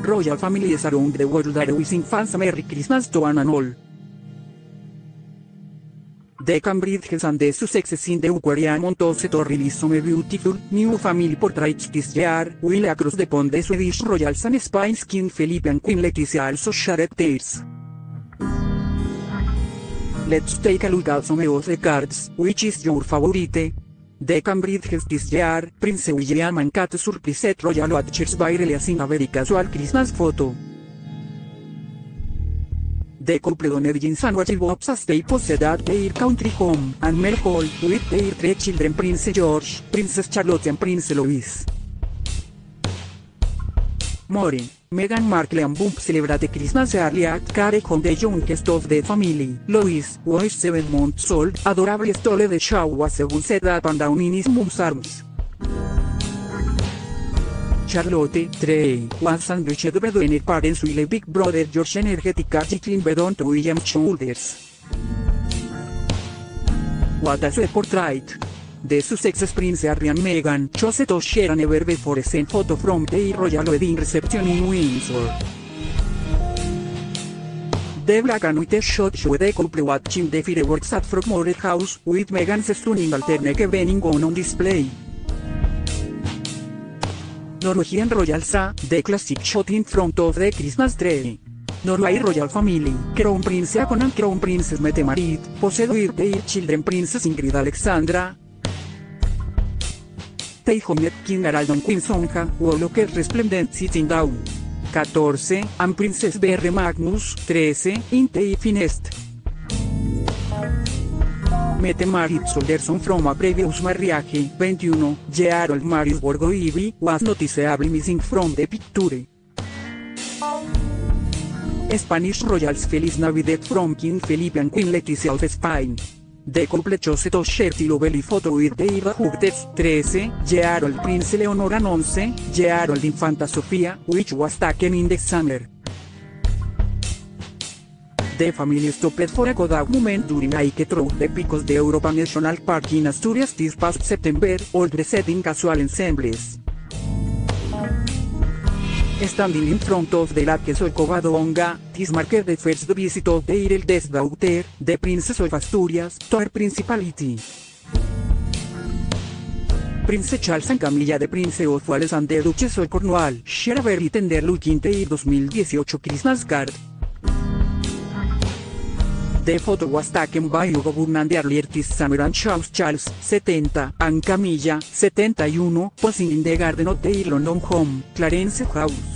Royal family is around the world are wishing fans a Merry Christmas to one and all. The Cambridges and the Sussexes in the UK are months to release some beautiful new family portraits this year, while across the pond the Swedish royals and Spain's King Felipe and Queen Letizia also shared theirs. Let's take a look at some of the cards. Which is your favorite? The Cambridges this year, Prince William and Kate surprised royal watchers by releasing a very casual Christmas photo. The couple donned jeans and watch bobs as they posed at their country home and Mel Hall with their 3 children, Prince George, Princess Charlotte and Prince Louis. More, Meghan Markle and Bump celebrate Christmas early at care home the youngest of the family. Louis was 7 months old, adorably stole the show was set up and down in his mom's arms. Charlotte, 3, was sandwiched between her parents while big brother George energetically climbed onto William's shoulders. What a sweet portrait! The Sussex Prince Harry and Meghan chose to share a never-before seen photo from their royal wedding reception in Windsor. The black and white shot showed the couple watching the fireworks at Frogmore House, with Meghan's stunning alternate evening gown on display. Norwegian royals saw the classic shot in front of the Christmas tree. Norway royal family, Crown Prince Haakon and Crown Princess Mette-Marit, posed with their children Princess Ingrid Alexandra, Taehonet King Harald and Queen Sonja, Woloker resplendent sitting down. 14, and Princess Berre Magnus, 13, in the finest. Mette-Marit Solderson from a previous marriage, 21, Gerald Marius Borgoivi, was noticeably missing from the picture. Spanish royals Feliz Navidad from King Felipe and Queen Letizia of Spain. The couple chose to share the lovely photo with their daughters, 13, Gerald Prince Leonor and 11, Gerald Infanta Sofia, which was taken in the summer. The family stopped for a good moment during a hike through the because the Europa National Park in Asturias this past September, all dressed in casual ensembles. Standing in front of the Lake of Covadonga, this marked the first visit of their eldest daughter, the Princess of Asturias, to her principality. Prince Charles and Camilla, the Prince of Wales and the Duchess of Cornwall, share a very tender look in their 2018 Christmas card. The photo was taken by Hugo Byrne and the early artist Samuel and Charles, 70, and Camilla, 71, posing in the garden of their London home, Clarence House.